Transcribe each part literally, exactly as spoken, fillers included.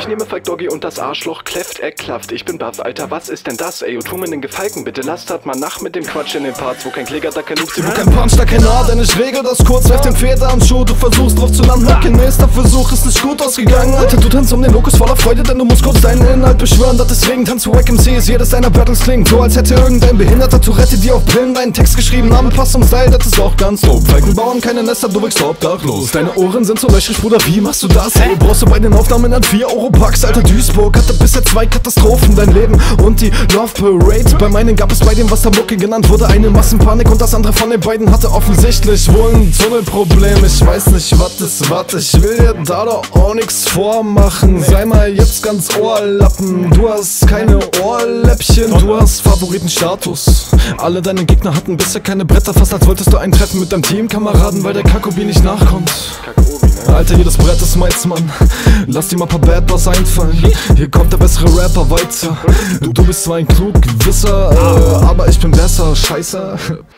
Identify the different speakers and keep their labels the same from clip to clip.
Speaker 1: Ich nehme Falk Doggy und das Arschloch kläfft, er klafft. Ich bin baff, Alter, was ist denn das? Ey, tu mir den Gefalken, bitte lasst halt mal nach mit dem Quatsch in den Parts. Wo kein Kläger, da kein Upsi,
Speaker 2: wo kein Punch, da kein A, denn ich regel das kurz. Werf den Feder am Schuh, du versuchst drauf zu landen. Kein nächster Versuch ist nicht gut ausgegangen. Alter, du tanzt um den Lokus voller Freude, denn du musst kurz deinen Inhalt beschwören. Das deswegen tanzt du Wack M Cs, jedes deiner Battles klingt so, als hätte irgendein behinderter Tourette dir auf Pillen deinen Text geschrieben haben. Pass zum Style, das ist auch ganz dope. Falken bauen keine Nester, du wirkst obdachlos. Deine Ohren sind so löchrig, Bruder, wie machst du das? Hey, brauchst du bei den Aufnahmen an vier Euro Packs? Alter, Duisburg hatte bisher zwei Katastrophen, dein Leben und die Love Parade. Bei meinen gab es bei dem, was da Mucke genannt wurde, eine Massenpanik, und das andere von den beiden hatte offensichtlich wohl ein Tunnelproblem. Ich weiß nicht, was ist was, ich will dir da doch auch nix vormachen. Sei mal jetzt ganz Ohrlappen, du hast keine Ohrläppchen, du hast Favoritenstatus. Alle deine Gegner hatten bisher keine Bretter, fast als wolltest du eintreffen mit deinem Teamkameraden, weil der Kakobi nicht nachkommt. Alter, jedes Brett ist meins, Mann. Lass dir mal paar Bad Boss einfallen. Hier kommt der bessere Rapper weiter. Du, du bist zwar ein Klugwisser, äh, aber ich bin besser, scheiße.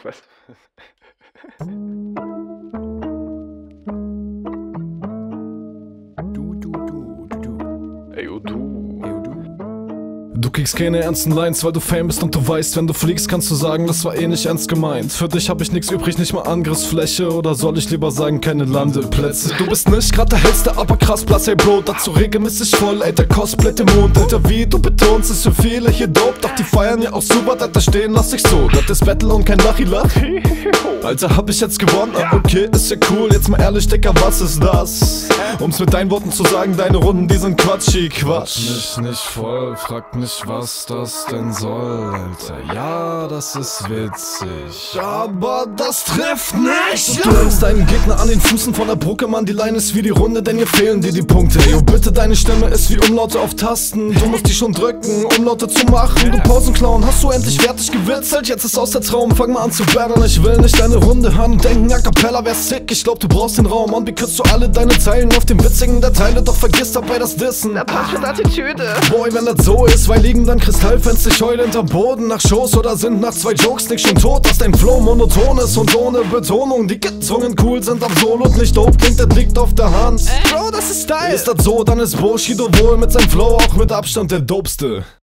Speaker 1: Ey, oh du.
Speaker 2: Du kriegst keine ernsten Lines, weil du Fame bist und du weißt, wenn du fliegst, kannst du sagen, das war eh nicht ernst gemeint. Für dich hab ich nix übrig, nicht mal Angriffsfläche, oder soll ich lieber sagen, keine Landeplätze. Du bist nicht grad der hellste, aber krass Platz, ey Bro, dazu regelmäßig voll, ey, der Cosplay im Mond. Alter, wie du betonst, ist für viele hier dope, doch die feiern ja auch super, da stehen lass ich so. Das ist Battle und kein Lachilach. Alter, hab ich jetzt gewonnen? Ah, okay, ist ja cool, jetzt mal ehrlich, Dicker, was ist das? Um's mit deinen Worten zu sagen, deine Runden, die sind Quatschi, Quatsch. Nicht, nicht voll, frag mich, was das denn soll, Alter. Ja, das ist witzig, aber das trifft nicht. Du hängst deinen Gegner an den Füßen von der Brücke, Mann, die Line ist wie die Runde, denn hier fehlen dir die Punkte. Yo, bitte, deine Stimme ist wie Umlaute auf Tasten. Du musst die schon drücken, Umlaute zu machen. Du Pausenclown, hast du endlich fertig gewitzelt? Jetzt ist aus der Traum, fang mal an zu battlen. Ich will nicht deine Runde hören, denken, A Cappella wär sick. Ich glaub, du brauchst den Raum und wie kürzt du alle deine Zeilen auf den witzigen der Teile, doch vergiss dabei das Dissen.
Speaker 1: Der passt mit Attitüde.
Speaker 2: Boy, wenn das so ist, weil liegen dann Kristallfans dich heulen hinterm Boden nach Shows oder sind nach zwei Jokes nicht schon tot, dass dein Flow monoton ist und ohne Betonung die gezwungen cool sind, absolut nicht dope klingt, das liegt auf der Hand. Bro, das ist Style. Ist das so, dann ist Bushido wohl mit seinem Flow auch mit Abstand der dopeste.